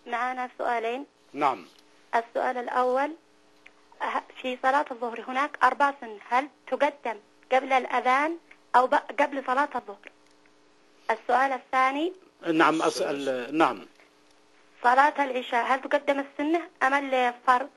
معنا سؤالين. نعم. السؤال الأول، في صلاة الظهر هناك 4 سنن، هل تقدم قبل الأذان أو قبل صلاة الظهر؟ السؤال الثاني، نعم أسأل. نعم. صلاة العشاء هل تقدم السنة أم الفرض؟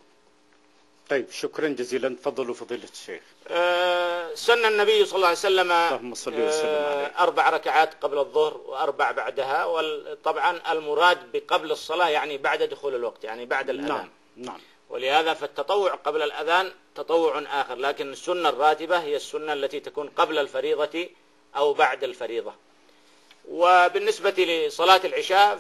طيب شكرا جزيلا. تفضلوا فضيلة الشيخ. سن النبي صلى الله عليه وسلم اللهم صل وسلم عليه 4 ركعات قبل الظهر و4 بعدها، وطبعا المراد بقبل الصلاة يعني بعد دخول الوقت، يعني بعد الأذان. نعم. نعم. ولهذا فالتطوع قبل الأذان تطوع آخر، لكن السنة الراتبة هي السنة التي تكون قبل الفريضة أو بعد الفريضة. وبالنسبة لصلاة العشاء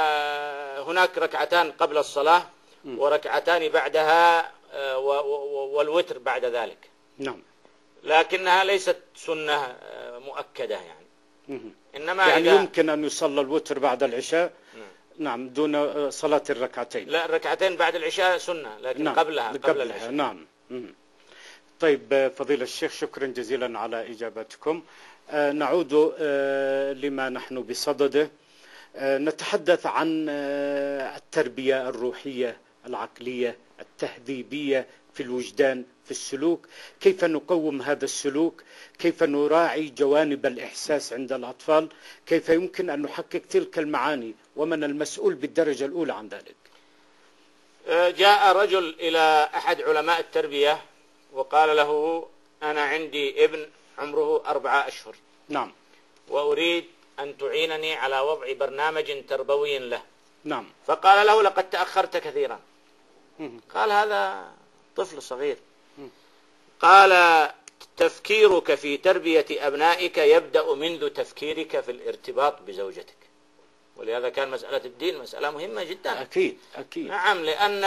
فهناك ركعتان قبل الصلاة وركعتان بعدها والوتر بعد ذلك. نعم. لكنها ليست سنة مؤكدة يعني. إنما يعني يمكن أن يصلى الوتر بعد العشاء. نعم دون صلاة الركعتين. لا، الركعتين بعد العشاء سنة، لكن نعم. قبل العشاء. نعم. طيب فضيلة الشيخ شكرا جزيلا على إجابتكم. نعود لما نحن بصدده. نتحدث عن التربية الروحية العقلية التهذيبية في الوجدان في السلوك. كيف نقوم هذا السلوك؟ كيف نراعي جوانب الإحساس عند الأطفال؟ كيف يمكن أن نحقق تلك المعاني؟ ومن المسؤول بالدرجة الأولى عن ذلك؟ جاء رجل إلى أحد علماء التربية وقال له: أنا عندي ابن عمره 4 أشهر. نعم. وأريد أن تعينني على وضع برنامج تربوي له. نعم. فقال له: لقد تأخرت كثيرا. قال: هذا طفل صغير. قال: تفكيرك في تربية أبنائك يبدأ منذ تفكيرك في الارتباط بزوجتك. ولهذا كان مسألة الدين مسألة مهمة جدا. أكيد أكيد. نعم، لأن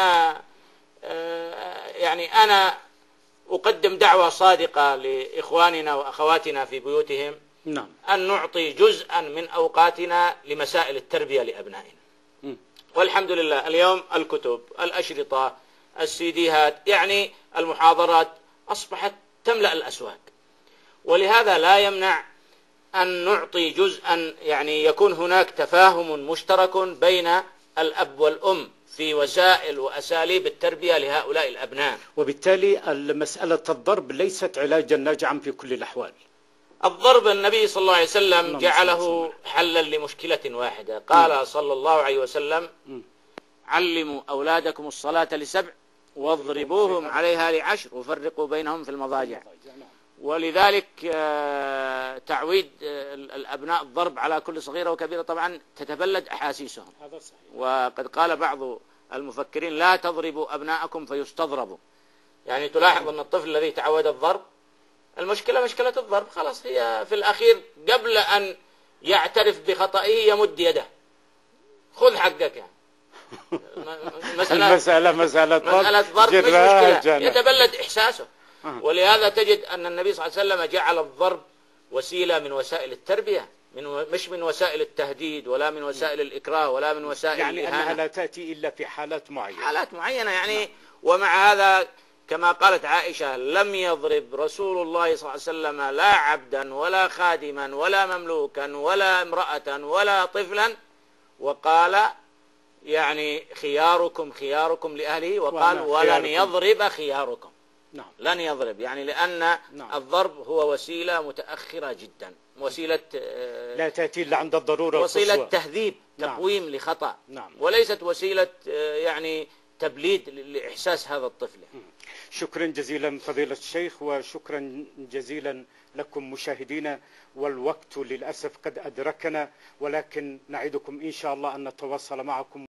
يعني أنا أقدم دعوة صادقة لإخواننا وأخواتنا في بيوتهم. نعم. أن نعطي جزءا من أوقاتنا لمسائل التربية لأبنائنا. والحمد لله اليوم الكتب، الأشرطة، السيديهات، يعني المحاضرات أصبحت تملأ الأسواق. ولهذا لا يمنع أن نعطي جزءا، يعني يكون هناك تفاهم مشترك بين الأب والأم في وسائل وأساليب التربية لهؤلاء الأبناء. وبالتالي مسألة الضرب ليست علاجا ناجعا في كل الأحوال. الضرب النبي صلى الله عليه وسلم جعله حلا لمشكلة واحدة. قال صلى الله عليه وسلم: علموا أولادكم الصلاة ل7 واضربوهم عليها ل10 وفرقوا بينهم في المضاجع. ولذلك تعويد الأبناء الضرب على كل صغيرة وكبيرة طبعا تتبلد أحاسيسهم. وقد قال بعض المفكرين: لا تضربوا أبناءكم فيستضربوا. يعني تلاحظ أن الطفل الذي تعود الضرب، المشكلة مشكلة الضرب، خلاص هي في الأخير قبل أن يعترف بخطئه يمد يده: خذ حقك. يعني مسألة ضرب مش مشكلة، يتبلد إحساسه. ولهذا تجد أن النبي صلى الله عليه وسلم جعل الضرب وسيلة من وسائل التربية، مش من وسائل التهديد ولا من وسائل الإكراه ولا من وسائل يعني الإهانة. أنها لا تأتي إلا في حالات معينة. حالات معينة يعني. ومع هذا كما قالت عائشة: لم يضرب رسول الله صلى الله عليه وسلم لا عبدا ولا خادما ولا مملوكا ولا امرأة ولا طفلا، وقال يعني خياركم خياركم لأهله، وقال ولن يضرب خياركم. نعم. لن يضرب، يعني لأن الضرب هو وسيلة متأخرة جدا، وسيلة لا تأتي إلا عند الضرورة، وسيلة تهذيب، تقويم لخطأ. نعم. وليست وسيلة يعني تبليد لإحساس هذا الطفل. شكرا جزيلا فضيلة الشيخ، وشكرا جزيلا لكم مشاهدينا. والوقت للأسف قد أدركنا، ولكن نعدكم إن شاء الله أن نتواصل معكم.